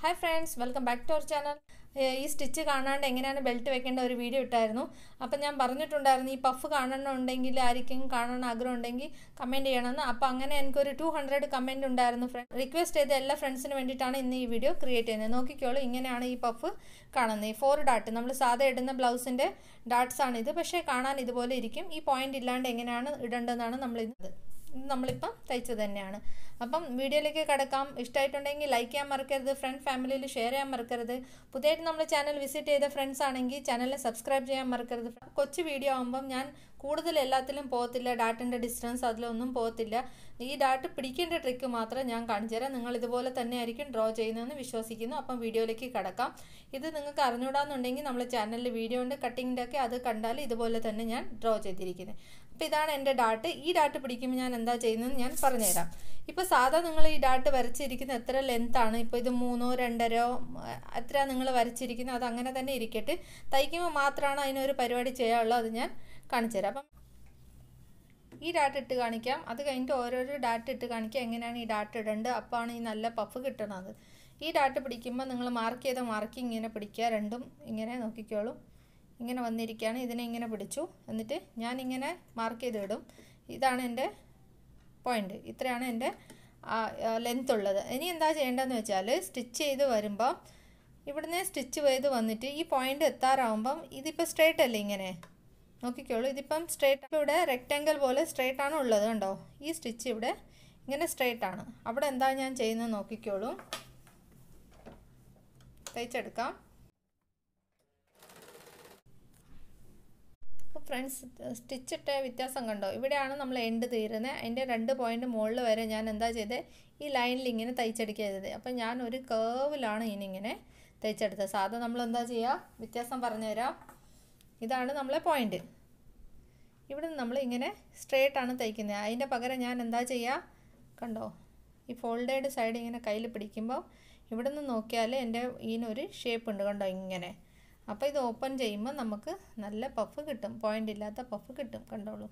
Hi friends, welcome back to our channel. This stitch കാണാണ്ട് എങ്ങനെയാണ് belt വെക്കേണ്ട ഒരു വീഡിയോ ഇട്ടായിരുന്നു. അപ്പോൾ ഞാൻ പറഞ്ഞിട്ടുണ്ടായിരുന്നു ഈ പഫ് കാണണമെന്നുണ്ടെങ്കിൽ ആരെങ്കിലും കാണാൻ ആഗ്രഹം ഉണ്ടെങ്കിൽ കമന്റ് ചെയ്യണമെന്ന്. അപ്പോൾ അങ്ങനെ എനിക്ക് ഒരു 200 കമന്റ് ഉണ്ടായിരുന്നു. റിക്വസ്റ്റ് ചെയ്ത എല്ലാ ഫ്രണ്ട്സിനും വേണ്ടിയിട്ടാണ് ഇന്ന് ഈ വീഡിയോ ക്രിയേറ്റ് ചെയ്യുന്നത്. നോക്കിക്കോളൂ, ഇങ്ങനെയാണ് ഈ പഫ് കാണുന്നത്. ഈ 4 ഡാട്ട് നമ്മൾ സാധാ ഇടുന്ന ബ്ലൗസിന്റെ ഡാട്ട്സ് ആണ് ഇത്. പക്ഷേ കാണാൻ ഇതുപോലെ ഇരിക്കും. ഈ പോയിന്റ് ഇല്ലാണ്ട് എങ്ങനെയാണ് ഇടേണ്ടതെന്നാണ് നമ്മളിപ്പം തയ്ച്ചത് തന്നെയാണ്. അപ്പം വീഡിയോയിലേക്ക് കടക്കാം. ഇഷ്ടമായിട്ടുണ്ടെങ്കിൽ ലൈക്ക് ചെയ്യാൻ മറക്കരുത്, ഫ്രണ്ട് ഫാമിലിയിൽ ഷെയർ ചെയ്യാൻ മറക്കരുത്. പുതിയതായിട്ട് നമ്മുടെ ചാനൽ വിസിറ്റ് ചെയ്ത ഫ്രണ്ട്സ് ആണെങ്കിൽ ചാനലിനെ സബ്സ്ക്രൈബ് ചെയ്യാൻ മറക്കരുത്. കൊച്ചു വീഡിയോ ആകുമ്പം ഞാൻ കൂടുതൽ എല്ലാത്തിലും പോകത്തില്ല, ഡാറ്റിൻ്റെ ഡിസ്റ്റൻസ് അതിലൊന്നും പോകത്തില്ല. ഈ ഡാറ്റ് പിടിക്കേണ്ട ട്രിക്ക് മാത്രം ഞാൻ കാണിച്ചു തരാം. നിങ്ങൾ ഇതുപോലെ തന്നെ ആയിരിക്കും ഡ്രോ ചെയ്യുന്നതെന്ന് വിശ്വസിക്കുന്നു. അപ്പം വീഡിയോയിലേക്ക് കടക്കാം. ഇത് നിങ്ങൾക്ക് അറിഞ്ഞൂടാന്നുണ്ടെങ്കിൽ നമ്മുടെ ചാനലിൽ വീഡിയോ ഉണ്ട് കട്ടിങ്ങിൻ്റെ ഒക്കെ, അത് കണ്ടാൽ ഇതുപോലെ തന്നെ ഞാൻ ഡ്രോ ചെയ്തിരിക്കുന്നത്. അപ്പോൾ ഇതാണ് എൻ്റെ ഡാറ്റ്. ഈ ഡാറ്റ് പിടിക്കുമ്പോൾ ഞാൻ എന്താ ചെയ്യുന്നതെന്ന് ഞാൻ പറഞ്ഞുതരാം. ഇപ്പോൾ സാധാ നിങ്ങൾ ഈ ഡാറ്റ് വരച്ചിരിക്കുന്നത് എത്ര ലെങ്ത്താണ്, ഇപ്പോൾ ഇത് 3 2.5 എത്ര നിങ്ങൾ വരച്ചിരിക്കുന്നത് അത് അങ്ങനെ തന്നെ ഇരിക്കട്ടെ. തയ്ക്കുമ്പോൾ മാത്രമാണ് അതിനൊരു പരിപാടി ചെയ്യാനുള്ളത്, അത് ഞാൻ കാണിച്ചു തരാം. അപ്പം ഈ ഡാറ്റ് ഇട്ട് കാണിക്കാം, അത് കഴിഞ്ഞിട്ട് ഓരോരോ ഡാറ്റ് ഇട്ട് കാണിക്കാം എങ്ങനെയാണ് ഈ ഡാറ്റ് ഇടേണ്ടത്. അപ്പോഴാണ് ഈ നല്ല പഫ് കിട്ടണത്. ഈ ഡാറ്റ് പിടിക്കുമ്പോൾ നിങ്ങൾ മാർക്ക് ചെയ്ത മാർക്ക് ഇങ്ങനെ പിടിക്കുക, രണ്ടും ഇങ്ങനെ നോക്കിക്കോളൂ. ഇങ്ങനെ വന്നിരിക്കുകയാണ്, ഇതിനെ ഇങ്ങനെ പിടിച്ചു. എന്നിട്ട് ഞാനിങ്ങനെ മാർക്ക് ചെയ്ത് ഇടും. ഇതാണ് എൻ്റെ പോയിന്റ്, ഇത്രയാണ് എൻ്റെ ലെങ്ത് ഉള്ളത്. ഇനി എന്താ ചെയ്യേണ്ടതെന്ന് വെച്ചാൽ സ്റ്റിച്ച് ചെയ്ത് വരുമ്പോൾ ഇവിടുന്ന് സ്റ്റിച്ച് ചെയ്ത് വന്നിട്ട് ഈ പോയിന്റ് എത്താറാവുമ്പം ഇതിപ്പോൾ സ്ട്രേറ്റ് അല്ലേ, ഇങ്ങനെ നോക്കിക്കോളൂ. ഇതിപ്പം സ്ട്രേറ്റ്, ഇവിടെ റെക്റ്റാങ്കിൾ പോലെ സ്ട്രേറ്റ് ആണ് ഉള്ളത്, കണ്ടോ? ഈ സ്റ്റിച്ച് ഇവിടെ ഇങ്ങനെ സ്ട്രേറ്റ് ആണ്. അവിടെ എന്താ ഞാൻ ചെയ്യുന്നത് നോക്കിക്കോളൂ. തയ്ച്ചെടുക്കാം. ഫ്രണ്ട്സ്, സ്റ്റിച്ചിട്ട വ്യത്യാസം കണ്ടോ? ഇവിടെയാണ് നമ്മൾ എൻഡ് തീരുന്നത്. അതിൻ്റെ 2 പോയിന്റ് മുകളിൽ വരെ ഞാൻ എന്താ ചെയ്തത്, ഈ ലൈനിൽ ഇങ്ങനെ തയ്ച്ചെടുക്കുക ചെയ്തത്. അപ്പം ഞാൻ ഒരു കേവിലാണ് ഇനിങ്ങനെ തയ്ച്ചെടുത്തത്. സാധാരണ നമ്മൾ എന്താ ചെയ്യുക, വ്യത്യാസം പറഞ്ഞുതരാം. ഇതാണ് നമ്മളെ പോയിന്റ്. ഇവിടെ നിന്ന് നമ്മൾ ഇങ്ങനെ സ്ട്രേറ്റ് ആണ് തയ്ക്കുന്നത്. അതിൻ്റെ പകരം ഞാൻ എന്താ ചെയ്യുക, കണ്ടോ? ഈ ഫോൾഡേഡ് സൈഡ് ഇങ്ങനെ കയ്യിൽ പിടിക്കുമ്പോൾ ഇവിടെ നിന്ന് നോക്കിയാൽ എൻ്റെ ഇതിനൊരു ഷേപ്പ് ഉണ്ട്, കണ്ടോ? ഇങ്ങനെ. അപ്പോൾ ഇത് ഓപ്പൺ ചെയ്യുമ്പോൾ നമുക്ക് നല്ല പഫ് കിട്ടും, പോയിന്റ് ഇല്ലാത്ത പഫ് കിട്ടും. കണ്ടോളൂ,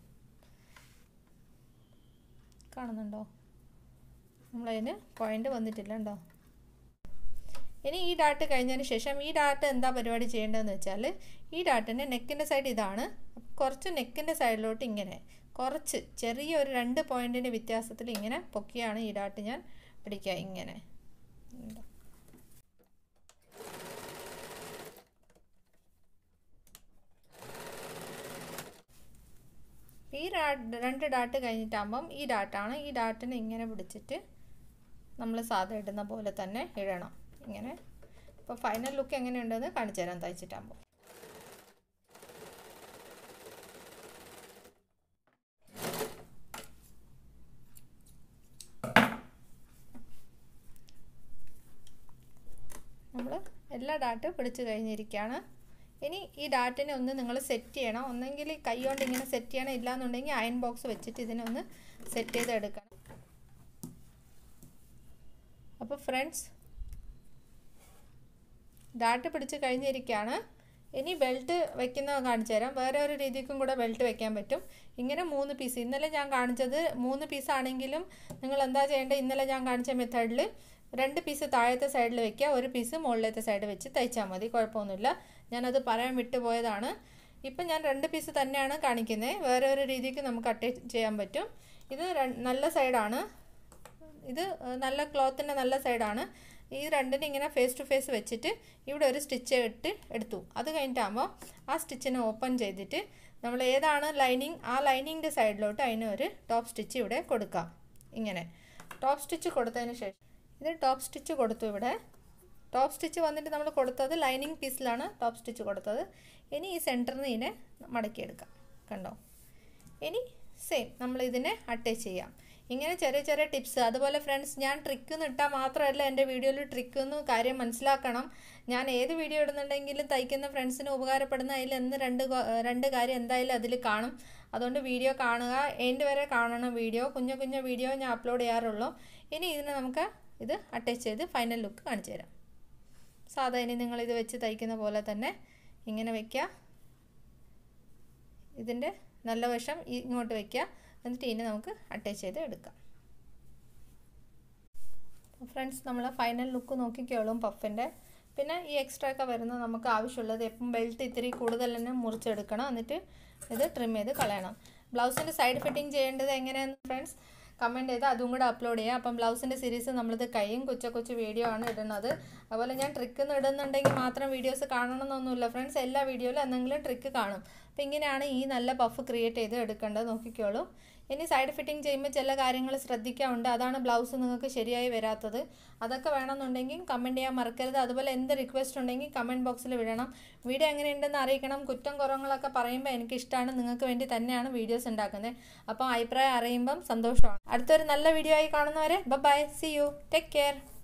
കാണുന്നുണ്ടോ? നമ്മളതിന് പോയിന്റ് വന്നിട്ടില്ല, ഉണ്ടോ? ഇനി ഈ ഡാറ്റ് കഴിഞ്ഞതിന് ശേഷം ഈ ഡാറ്റ് എന്താ പരിപാടി ചെയ്യേണ്ടതെന്ന് വെച്ചാൽ, ഈ ഡാറ്റിൻ്റെ നെക്കിൻ്റെ സൈഡ് ഇതാണ്. കുറച്ച് നെക്കിൻ്റെ സൈഡിലോട്ട് ഇങ്ങനെ കുറച്ച് ചെറിയൊരു 2 പോയിൻറ്റിൻ്റെ വ്യത്യാസത്തിൽ ഇങ്ങനെ പൊക്കിയാണ് ഈ ഡാറ്റ് ഞാൻ പിടിക്കുക. ഇങ്ങനെ ഈ 2 ഡാറ്റ് കഴിഞ്ഞിട്ടാകുമ്പം ഈ ഡാറ്റാണ്. ഈ ഡാറ്റിനെ ഇങ്ങനെ പിടിച്ചിട്ട് നമ്മൾ സാധാ ഇടുന്ന പോലെ തന്നെ ഇടണം ഇങ്ങനെ. ഇപ്പോൾ ഫൈനൽ ലുക്ക് എങ്ങനെയുണ്ടെന്ന് കാണിച്ചു തരാം തയ്ച്ചിട്ടാകുമ്പോൾ. നമ്മൾ എല്ലാ ഡാറ്റ് പിടിച്ച് കഴിഞ്ഞിരിക്കുകയാണ്. ഇനി ഈ ഡാറ്റിനെ ഒന്ന് നിങ്ങൾ സെറ്റ് ചെയ്യണം. ഒന്നെങ്കിൽ കൈ കൊണ്ട് ഇങ്ങനെ സെറ്റ് ചെയ്യണം, ഇല്ലാന്നുണ്ടെങ്കിൽ അയൺ ബോക്സ് വെച്ചിട്ട് ഇതിനെ ഒന്ന് സെറ്റ് ചെയ്ത് എടുക്കണം. അപ്പോൾ ഫ്രണ്ട്സ്, ഡാറ്റ് പിടിച്ച് കഴിഞ്ഞിരിക്കുകയാണ്. ഇനി ബെൽറ്റ് വെക്കുന്നത് കാണിച്ചു തരാം. വേറെ ഒരു രീതിക്കും കൂടെ ബെൽറ്റ് വെക്കാൻ പറ്റും. ഇങ്ങനെ 3 പീസ്, ഇന്നലെ ഞാൻ കാണിച്ചത് 3 പീസാണെങ്കിലും നിങ്ങൾ എന്താ ചെയ്യേണ്ടത്, ഇന്നലെ ഞാൻ കാണിച്ച മെത്തേഡിൽ 2 പീസ് താഴത്തെ സൈഡിൽ വെക്കുക, 1 പീസ് മുകളിലത്തെ സൈഡ് വെച്ച് തയ്ച്ചാൽ മതി, കുഴപ്പമൊന്നുമില്ല. ഞാനത് പറയാൻ വിട്ടുപോയതാണ്. ഇപ്പം ഞാൻ 2 പീസ് തന്നെയാണ് കാണിക്കുന്നത്. വേറെ ഒരു രീതിക്ക് നമുക്ക് അറ്റാച്ച് ചെയ്യാൻ പറ്റും. ഇത് നല്ല സൈഡാണ്, ഇത് നല്ല ക്ലോത്തിൻ്റെ നല്ല സൈഡാണ്. ഈ രണ്ടിനും ഇങ്ങനെ ഫേസ് ടു ഫേസ് വെച്ചിട്ട് ഇവിടെ ഒരു സ്റ്റിച്ച് എടുത്തു. അത് കഴിഞ്ഞിട്ടാകുമ്പോൾ ആ സ്റ്റിച്ചിനെ ഓപ്പൺ ചെയ്തിട്ട് നമ്മൾ ഏതാണ് ലൈനിങ്, ആ ലൈനിങ്ങിൻ്റെ സൈഡിലോട്ട് അതിന് ഒരു ടോപ്പ് സ്റ്റിച്ച് ഇവിടെ കൊടുക്കാം. ഇങ്ങനെ ടോപ്പ് സ്റ്റിച്ച് കൊടുത്തതിന് ശേഷം ഇത് ടോപ്പ് സ്റ്റിച്ച് കൊടുത്തു. ഇവിടെ ടോപ്പ് സ്റ്റിച്ച് വന്നിട്ട് നമ്മൾ കൊടുത്തത് ലൈനിങ് പീസിലാണ് ടോപ്പ് സ്റ്റിച്ച് കൊടുത്തത്. ഇനി ഈ സെൻറ്ററിൽ നിന്ന് ഇതിനെ മടക്കിയെടുക്കാം, കണ്ടോ? ഇനി സെയിം നമ്മൾ ഇതിനെ അറ്റാച്ച് ചെയ്യാം. ഇങ്ങനെ ചെറിയ ചെറിയ ടിപ്സ്. അതുപോലെ ഫ്രണ്ട്സ്, ഞാൻ ട്രിക്ക് ഇട്ടാൽ മാത്രമല്ല എൻ്റെ വീഡിയോയിൽ ട്രിക്കെന്ന് കാര്യം മനസ്സിലാക്കണം. ഞാൻ ഏത് വീഡിയോ ഇടുന്നുണ്ടെങ്കിലും തയ്ക്കുന്ന ഫ്രണ്ട്സിന് ഉപകാരപ്പെടുന്ന അതിൽ രണ്ട് കാര്യം എന്തായാലും അതിൽ കാണും. അതുകൊണ്ട് വീഡിയോ കാണുക, എൻഡ് വരെ കാണണം. കുഞ്ഞു വീഡിയോ ഞാൻ അപ്ലോഡ് ചെയ്യാറുള്ളൂ. ഇനി ഇതിനെ നമുക്ക് ഇത് അറ്റാച്ച് ചെയ്ത് ഫൈനൽ ലുക്ക് കാണിച്ചു തരാം. സാധാ ഇനി നിങ്ങളിത് വെച്ച് തയ്ക്കുന്ന പോലെ തന്നെ ഇങ്ങനെ വയ്ക്കുക. ഇതിൻ്റെ നല്ല വശം ഇങ്ങോട്ട് വയ്ക്കുക. എന്നിട്ട് ഇനി നമുക്ക് അറ്റാച്ച് ചെയ്ത് എടുക്കാം. ഫ്രണ്ട്സ് നമ്മൾ ഫൈനൽ ലുക്ക് നോക്കിക്കോളും പഫിൻ്റെ. പിന്നെ ഈ എക്സ്ട്രാ ഒക്കെ വരുന്നത് നമുക്ക് ആവശ്യമുള്ളത് എപ്പം ബെൽറ്റ് ഇത്തിരി കൂടുതൽ തന്നെ മുറിച്ചെടുക്കണം, എന്നിട്ട് ഇത് ട്രിം ചെയ്ത് കളയണം. ബ്ലൗസിൻ്റെ സൈഡ് ഫിറ്റിംഗ് ചെയ്യേണ്ടത് എങ്ങനെയാണെന്ന് ഫ്രണ്ട്സ് കമൻറ്റ് ചെയ്ത് അതും കൂടെ അപ്ലോഡ് ചെയ്യാം. അപ്പം ബ്ലൗസിൻ്റെ സീരീസ് നമ്മളിത് കൈയും കൊച്ചു വീഡിയോ ആണ് ഇടുന്നത്. അതുപോലെ ഞാൻ ട്രിക്ക് ഇടുന്നുണ്ടെങ്കിൽ മാത്രം വീഡിയോസ് കാണണമെന്നൊന്നുമില്ല ഫ്രണ്ട്സ്, എല്ലാ വീഡിയോയിലും എന്തെങ്കിലും ട്രിക്ക് കാണും. അപ്പോൾ ഇങ്ങനെയാണ് ഈ നല്ല പഫ് ക്രിയേറ്റ് ചെയ്ത് എടുക്കേണ്ടത്, നോക്കിക്കോളൂ. ഇനി സൈഡ് ഫിറ്റിംഗ് ചെയ്യുമ്പോൾ ചില കാര്യങ്ങൾ ശ്രദ്ധിക്കാറുണ്ട്, അതാണ് ബ്ലൗസ് നിങ്ങൾക്ക് ശരിയായി വരാത്തത്. അതൊക്കെ വേണമെന്നുണ്ടെങ്കിൽ കമൻറ്റ് ചെയ്യാൻ മറക്കരുത്. അതുപോലെ എന്ത് റിക്വസ്റ്റ് ഉണ്ടെങ്കിൽ കമൻറ്റ് ബോക്സിൽ വിടണം. വീഡിയോ എങ്ങനെയുണ്ടെന്ന് അറിയിക്കണം. കുറ്റം കുറവുകളൊക്കെ പറയുമ്പോൾ എനിക്കിഷ്ടമാണ്, നിങ്ങൾക്ക് വേണ്ടി തന്നെയാണ് വീഡിയോസ് ഉണ്ടാക്കുന്നത്. അപ്പോൾ അഭിപ്രായം അറിയുമ്പം സന്തോഷമാണ്. അടുത്തൊരു നല്ല വീഡിയോ ആയി കാണുന്നവരെ bye, see you, take care.